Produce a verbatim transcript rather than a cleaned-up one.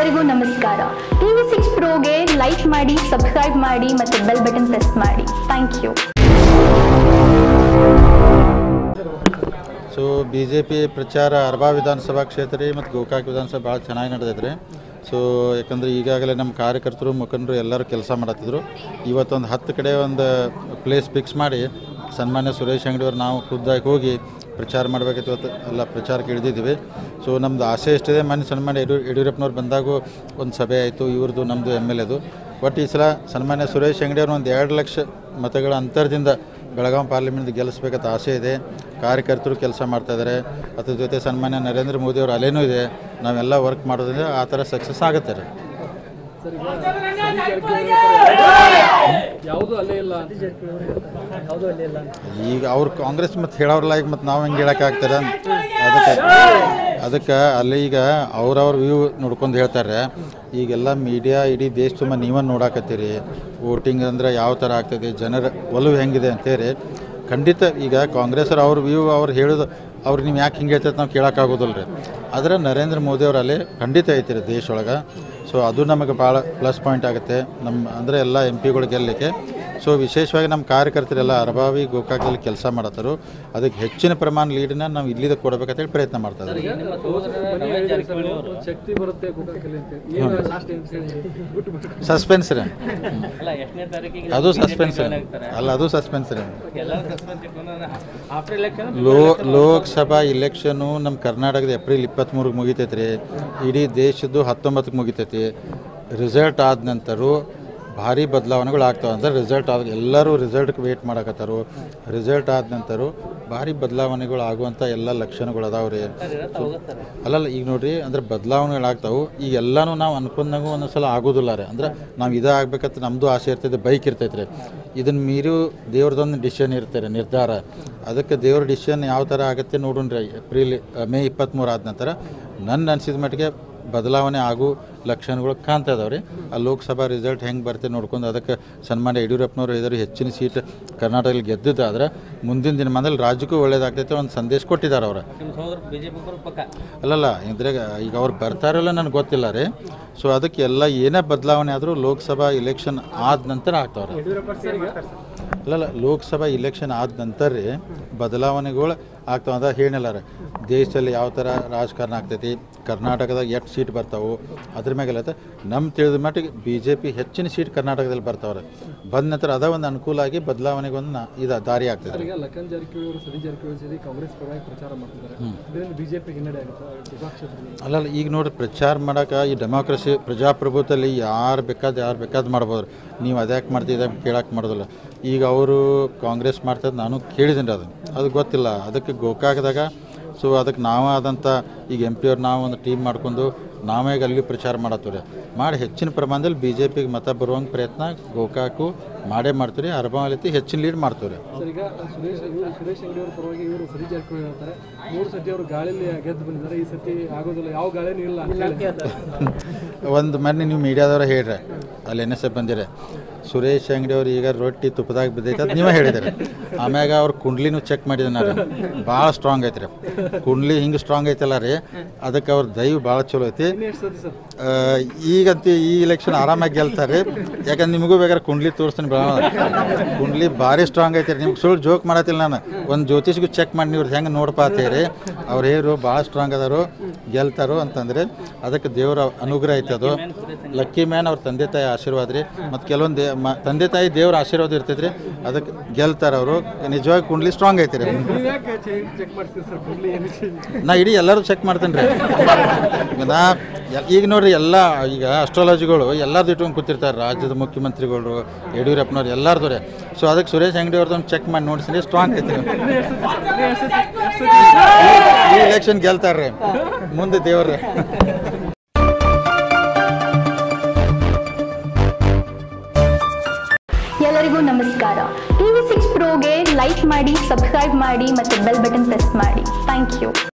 ಎಲ್ಲರಿಗೂ ನಮಸ್ಕಾರ. TV six ಪ್ರೋಗೆ ಲೈಕ್ ಮಾಡಿ, ಸಬ್ಸ್ಕ್ರೈಬ್ ಮಾಡಿ ಮತ್ತು ಬೆಲ್ ಬಟನ್ ಪ್ರೆಸ್ ಮಾಡಿ. Thank you. So B J P ಪ್ರಚಾರ ಅರ್ಬಾ ವಿಧಾನಸಭಾ ಕ್ಷೇತ್ರ ರೀ ಮತ್ತು ಗೋಕಾಕ್ ವಿಧಾನಸಭೆ ಭಾಳ ಚೆನ್ನಾಗಿ ನಡೆದೈತೆ ರೀ. ಸೊ ಯಾಕಂದರೆ ಈಗಾಗಲೇ ನಮ್ಮ ಕಾರ್ಯಕರ್ತರು ಮುಖಂಡರು ಎಲ್ಲರೂ ಕೆಲಸ ಮಾಡತ್ತಿದ್ರು. ಇವತ್ತೊಂದು ಹತ್ತು ಕಡೆ ಒಂದು ಪ್ಲೇಸ್ ಫಿಕ್ಸ್ ಮಾಡಿ ಸನ್ಮಾನ್ಯ ಸುರೇಶ್ ಅಂಗಡಿಯವ್ರು ನಾವು ಖುದ್ದಾಗಿ ಹೋಗಿ ಪ್ರಚಾರ ಮಾಡಬೇಕಿತ್ತು. ಇವತ್ತು ಎಲ್ಲ ಪ್ರಚಾರಕ್ಕೆ ಇಳಿದಿದ್ದೀವಿ. ಸೊ ನಮ್ಮದು ಆಸೆ ಎಷ್ಟಿದೆ, ಮೊನ್ನೆ ಸನ್ಮಾನ್ಯ ಯಡಿಯೂರು ಯಡಿಯೂರಪ್ಪನವ್ರು ಬಂದಾಗೂ ಒಂದು ಸಭೆ ಆಯಿತು, ಇವ್ರದ್ದು ನಮ್ಮದು ಎಮ್ ಎಲ್ ಎದು. ಬಟ್ ಈ ಸಲ ಸನ್ಮಾನ್ಯ ಸುರೇಶ್ ಅಂಗಡಿಯವ್ರು ಒಂದು ಎರಡು ಲಕ್ಷ ಮತಗಳ ಅಂತರದಿಂದ ಬೆಳಗಾವಿ ಪಾರ್ಲಿಮೆಂಟ್ ಗೆಲ್ಲಿಸ್ಬೇಕಂತ ಆಸೆ ಇದೆ. ಕಾರ್ಯಕರ್ತರು ಕೆಲಸ ಮಾಡ್ತಾಯಿದ್ದಾರೆ. ಅದ್ರ ಜೊತೆ ಸನ್ಮಾನ್ಯ ನರೇಂದ್ರ ಮೋದಿಯವ್ರ ಅಲೆನೂ ಇದೆ. ನಾವೆಲ್ಲ ವರ್ಕ್ ಮಾಡೋದ್ರಿಂದ ಆ ಥರ ಸಕ್ಸಸ್ ಆಗುತ್ತೆ ರೀ. ಈಗ ಅವ್ರು ಕಾಂಗ್ರೆಸ್ ಮತ್ತು ಹೇಳೋರಲ್ಲ, ಈಗ ಮತ್ತು ನಾವು ಹೆಂಗೆ ಹೇಳೋಕ್ಕಾಗ್ತದೆ? ಅದಕ್ಕೆ ಅದಕ್ಕೆ ಅಲ್ಲಿ ಈಗ ಅವ್ರವ್ರ ವ್ಯೂ ನೋಡ್ಕೊಂಡು ಹೇಳ್ತಾರೆ. ಈಗೆಲ್ಲ ಮೀಡಿಯಾ ಇಡೀ ದೇಶ ತುಂಬ ನೀವನ್ನು ನೋಡಾಕತ್ತೀರಿ. ವೋಟಿಂಗ್ ಅಂದ್ರೆ ಯಾವ ಥರ ಆಗ್ತದೆ, ಜನರ ಒಲವು ಹೆಂಗಿದೆ ಅಂತೇಳಿ. ಖಂಡಿತ ಈಗ ಕಾಂಗ್ರೆಸ್ಸರು ಅವ್ರ ವ್ಯೂ ಅವ್ರು ಹೇಳೋದು ಅವ್ರು ನೀವು ಯಾಕೆ ಹಿಂಗೆ ಹೇಳ್ತೈತೆ ನಾವು ಕೇಳೋಕ್ಕಾಗೋದಿಲ್ಲ ರೀ. ಆದರೆ ನರೇಂದ್ರ ಮೋದಿಯವರಲ್ಲಿ ಖಂಡಿತ ಐತಿ ರೀ ದೇಶ ಒಳಗೆ. ಸೊ ಅದು ನಮಗೆ ಭಾಳ ಪ್ಲಸ್ ಪಾಯಿಂಟ್ ಆಗುತ್ತೆ ನಮ್ಮ ಅಂದರೆ ಎಲ್ಲ ಎಂ ಪಿಗಳು ಗೆಲ್ಲಲಿಕ್ಕೆ. ಸೊ ವಿಶೇಷವಾಗಿ ನಮ್ಮ ಕಾರ್ಯಕರ್ತರೆಲ್ಲ ಅರಬಾವಿ ಗೋಕಾಕದಲ್ಲಿ ಕೆಲಸ ಮಾಡತ್ತಾರು. ಅದಕ್ಕೆ ಹೆಚ್ಚಿನ ಪ್ರಮಾಣ ಲೀಡನ್ನ ನಾವು ಇಲ್ಲಿದ ಕೊಡಬೇಕಂತೇಳಿ ಪ್ರಯತ್ನ ಮಾಡ್ತಾರೆ. ಸಸ್ಪೆನ್ಸ್ ರೀ, ಅದು ಸಸ್ಪೆನ್ಸ್ ಅಲ್ಲ, ಅದು ಸಸ್ಪೆನ್ಸ್ ರೀ. ಲೋ ಲೋಕಸಭಾ ಇಲೆಕ್ಷನು ನಮ್ಮ ಕರ್ನಾಟಕದ ಏಪ್ರಿಲ್ ಇಪ್ಪತ್ತ್ಮೂರಕ್ಕೆ ಮುಗಿತೈತೆ ರೀ. ಇಡೀ ದೇಶದ್ದು ಹತ್ತೊಂಬತ್ತಕ್ಕೆ ಮುಗಿತೈತಿ. ರಿಸಲ್ಟ್ ಆದ ನಂತರ ಭಾರಿ ಬದಲಾವಣೆಗಳು ಆಗ್ತಾವೆ. ಅಂದರೆ ರಿಸಲ್ಟ್ ಆದ ಎಲ್ಲರೂ ರಿಸಲ್ಟ್ಗೆ ವೇಟ್ ಮಾಡಕತ್ತಾರು. ರಿಸಲ್ಟ್ ಆದ ನಂತರ ಭಾರಿ ಬದಲಾವಣೆಗಳು ಆಗುವಂಥ ಎಲ್ಲ ಲಕ್ಷಣಗಳು ಅದಾವೆ ರೀ. ಅಲ್ಲಲ್ಲ ಈಗ ನೋಡಿರಿ, ಅಂದರೆ ಬದಲಾವಣೆಗಳಾಗ್ತಾವೆ. ಈಗ ಎಲ್ಲನೂ ನಾವು ಅನ್ಕೊಂಡಾಗೂ ಒಂದೊಂದು ಸಲ ಆಗೋದಿಲ್ಲ ರೀ. ಅಂದ್ರೆ ನಾವು ಇದೇ ಆಗ್ಬೇಕಂತ ನಮ್ಮದು ಆಸೆ ಇರ್ತೈತೆ, ಬೈಕ್ ಇರ್ತೈತೆ ರೀ. ಇದನ್ನು ಮೀರಿ ದೇವ್ರದೊಂದು ಡಿಸಿಷನ್ ಇರ್ತಾರೆ, ನಿರ್ಧಾರ. ಅದಕ್ಕೆ ದೇವ್ರ ಡಿಸಿಷನ್ ಯಾವ ಥರ ಆಗುತ್ತೆ ನೋಡೋಣ ರೀ. ಏಪ್ರಿಲ್ ಮೇ ಇಪ್ಪತ್ತ್ಮೂರು ಆದ ನಂತರ ನನ್ನ ಅನಿಸಿದ ಮಟ್ಟಿಗೆ ಬದಲಾವಣೆ ಆಗೋ ಲಕ್ಷಣಗಳು ಕಾಣ್ತಾ ಇದಾವೆ ರೀ. ಆ ಲೋಕಸಭಾ ರಿಸಲ್ಟ್ ಹೆಂಗೆ ಬರ್ತದೆ ನೋಡ್ಕೊಂಡು ಅದಕ್ಕೆ ಸನ್ಮಾನ್ಯ ಯಡಿಯೂರಪ್ಪನವರು ಇದ್ದರು ಹೆಚ್ಚಿನ ಸೀಟ್ ಕರ್ನಾಟಕದಲ್ಲಿ ಗೆದ್ದಿದ್ದಾದ್ರೆ ಮುಂದಿನ ದಿನಮಾನದಲ್ಲಿ ರಾಜ್ಯಕ್ಕೂ ಒಳ್ಳೇದಾಗ್ತೈತೆ ಒಂದು ಸಂದೇಶ ಕೊಟ್ಟಿದ್ದಾರೆ ಅವರು. ಅಲ್ಲಲ್ಲ ಇದ್ರಾಗ ಈಗ ಅವ್ರು ಬರ್ತಾರಲ್ಲ ನನಗೆ ಗೊತ್ತಿಲ್ಲ ರೀ. ಸೊ ಅದಕ್ಕೆ ಎಲ್ಲ ಏನೇ ಬದಲಾವಣೆ ಆದರೂ ಲೋಕಸಭಾ ಇಲೆಕ್ಷನ್ ಆದ ನಂತರ ಆಗ್ತಾವ್ರೆ. ಅಲ್ಲಲ್ಲ ಲೋಕಸಭಾ ಇಲೆಕ್ಷನ್ ಆದ ನಂತರ ರೀ ಬದಲಾವಣೆಗಳು ಆಗ್ತಾವೆ. ಅಂತ ಹೇಳಿಲ್ಲ ರೀ, ದೇಶದಲ್ಲಿ ಯಾವ ಥರ ರಾಜಕಾರಣ ಆಗ್ತೈತಿ, ಕರ್ನಾಟಕದಾಗ ಎಷ್ಟು ಸೀಟ್ ಬರ್ತಾವೆ ಅದ್ರ ಮ್ಯಾಗೆಲ್ಲ. ನಮ್ಮ ತಿಳಿದ ಮಟ್ಟಿಗೆ ಬಿ ಜೆ ಪಿ ಹೆಚ್ಚಿನ ಸೀಟ್ ಕರ್ನಾಟಕದಲ್ಲಿ ಬರ್ತಾವ್ರೆ. ಬಂದ ನಂತರ ಅದ ಒಂದು ಅನುಕೂಲ ಆಗಿ ಬದಲಾವಣೆಗೊಂದು ನಾ ಇದು ದಾರಿ ಆಗ್ತದೆ. ಅಲ್ಲಲ್ಲ ಈಗ ನೋಡಿ ಪ್ರಚಾರ ಮಾಡೋಕೆ ಈ ಡೆಮೋಕ್ರಸಿ ಪ್ರಜಾಪ್ರಭುತ್ವದಲ್ಲಿ ಯಾರು ಬೇಕಾದ ಯಾರು ಬೇಕಾದ್ ಮಾಡ್ಬೋದು. ನೀವು ಅದ್ಯಾಕೆ ಮಾಡ್ತಿದ್ದ ಕೇಳಕ್ಕೆ ಮಾಡೋದಿಲ್ಲ. ಈಗ ಅವರು ಕಾಂಗ್ರೆಸ್ ಮಾಡ್ತದೆ, ನಾನು ಕೇಳಿದ್ದೀನಿ ಅದು ಅದು ಗೊತ್ತಿಲ್ಲ. ಅದಕ್ಕೆ ಗೋಕಾಕದಾಗ ಸೊ ಅದಕ್ಕೆ ನಾವಾದಂಥ ಈಗ ಎಂ ಪಿ ಅವ್ರು ನಾವು ಒಂದು ಟೀಮ್ ಮಾಡ್ಕೊಂಡು ನಾವೇ ಅಲ್ಲಿ ಪ್ರಚಾರ ಮಾಡತ್ತೀವಿ ಮಾಡಿ ಹೆಚ್ಚಿನ ಪ್ರಮಾಣದಲ್ಲಿ ಬಿ ಜೆ ಪಿಗೆ ಮತ ಬರುವಂಗೆ ಪ್ರಯತ್ನ ಗೋಕಾಕು ಮಾಡೇ ಮಾಡ್ತೀವಿ. ಅರ್ಬಾವತಿ ಹೆಚ್ಚಿನ ಲೀಡ್ ಮಾಡ್ತೀವಿ ರೀ. ಈಗ ಸುರೇಶ್ ಸುರೇಶ್ ಅಂಗಡಿಯವ್ರ ಪರವಾಗಿ ಇವರು ಸರಿ ಜಾರಕಿಹೊಳಿ ಹೇಳ್ತಾರೆ, ಮೂರು ಸತಿ ಅವರು ಗಾಳಿಯಲ್ಲಿ ಗೆದ್ದು ಬಂದಿದ್ದಾರೆ, ಈ ಸತಿ ಆಗೋದಿಲ್ಲ, ಯಾವ ಗಾಳಿನೂ ಇಲ್ಲ. ಒಂದು ಮೊನ್ನೆ ನೀವು ಮೀಡಿಯಾದವ್ರು ಹೇಳ್ರಿ, ಅಲ್ಲಿ ಎನ್ ಎಸ್ ಎಫ್ ಬಂದಿರ ಸುರೇಶ್ ಅಂಗಡಿಯವ್ರು ಈಗ ರೊಟ್ಟಿ ತುಪ್ಪದಾಗ ಬಿದ್ದೈತೆ ಅಂತ ನೀವೇ ಹೇಳಿದ್ದೀರಿ. ಆಮ್ಯಾಗ ಅವ್ರ ಕುಂಡ್ಲಿನೂ ಚೆಕ್ ಮಾಡಿದೆ ನಾನು, ಭಾಳ ಸ್ಟ್ರಾಂಗ್ ಐತೆ ರೀ. ಕುಂಡ್ಲಿ ಹಿಂಗೆ ಸ್ಟ್ರಾಂಗ್ ಐತಲ್ಲ ರೀ, ಅದಕ್ಕೆ ಅವ್ರ ದೈವ ಭಾಳ ಚಲೋ ಐತಿ. ಈಗಂತೂ ಈ ಇಲೆಕ್ಷನ್ ಆರಾಮಾಗಿ ಗೆಲ್ತಾರೆ. ಯಾಕಂದ್ರೆ ನಿಮಗೂ ಬೇಕಾದ್ರೆ ಕುಂಡ್ಲಿ ತೋರಿಸ್ತೀನಿ, ಕುಂಡ್ಲಿ ಭಾರಿ ಸ್ಟ್ರಾಂಗ್ ಐತೆ ರೀ. ನಿಮ್ಗೆ ಸುಳ್ಳು ಜೋಕ್ ಮಾಡತ್ತಿಲ್ಲ ನಾನು. ಒಂದು ಜ್ಯೋತಿಷ್ಗೂ ಚೆಕ್ ಮಾಡಿ ನೀವು ಹೆಂಗೆ ನೋಡ್ಪಾತೀರಿ, ಅವ್ರು ಹೇರು ಭಾಳ ಸ್ಟ್ರಾಂಗ್ ಅದಾರು, ಗೆಲ್ತಾರೋ ಅಂತಂದರೆ ಅದಕ್ಕೆ ದೇವರ ಅನುಗ್ರಹ ಐತೆ. ಅದು ಲಕ್ಕಿ ಮ್ಯಾನ್ ಅವ್ರ ತಂದೆ ತಾಯಿ ಆಶೀರ್ವಾದ ರೀ. ಮತ್ತು ಕೆಲವೊಂದು ಮ ತಂದೆ ತಾಯಿ ದೇವ್ರ ಆಶೀರ್ವಾದ ಇರ್ತೈತೆ ರೀ, ಅದಕ್ಕೆ ಗೆಲ್ತಾರೆ ಅವರು. ನಿಜವಾಗಿ ಕುಂಡ್ಲಿ ಸ್ಟ್ರಾಂಗ್ ಐತೆ ರೀ. ನಾ ಇಡೀ ಎಲ್ಲರೂ ಚೆಕ್ ಮಾಡ್ತೇನೆ ರೀ. ನಾ ಈಗ ನೋಡ್ರಿ, ಎಲ್ಲ ಈಗ ಅಸ್ಟ್ರಾಲಜಿಗಳು ಎಲ್ಲರದ್ದು ಇಟ್ಕೊಂಡು ಕೂತಿರ್ತಾರೆ, ರಾಜ್ಯದ ಮುಖ್ಯಮಂತ್ರಿಗಳು, ಯಡಿಯೂರಪ್ಪನವ್ರು ಎಲ್ಲರದು ರೀ. ಸೊ ಅದಕ್ಕೆ ಸುರೇಶ್ ಅಂಗಡಿ ಅವ್ರದ್ದು ಚೆಕ್ ಮಾಡಿ ನೋಡಿಸಿ ಸ್ಟ್ರಾಂಗ್ ಐತೆ ರೀ. ಈ ಎಲೆಕ್ಷನ್ ಗೆಲ್ತಾರೆ ರೀ ಮುಂದೆ ದೇವ್ರ. ಎಲ್ಲರಿಗೂ ನಮಸ್ಕಾರ. ಟಿವಿ ಸಿಕ್ಸ್ ಪ್ರೋಗೆ ಲೈಕ್ ಮಾಡಿ, ಸಬ್ಸ್ಕ್ರೈಬ್ ಮಾಡಿ ಮತ್ತು ಬೆಲ್ ಬಟನ್ ಪ್ರೆಸ್ ಮಾಡಿ. Thank you.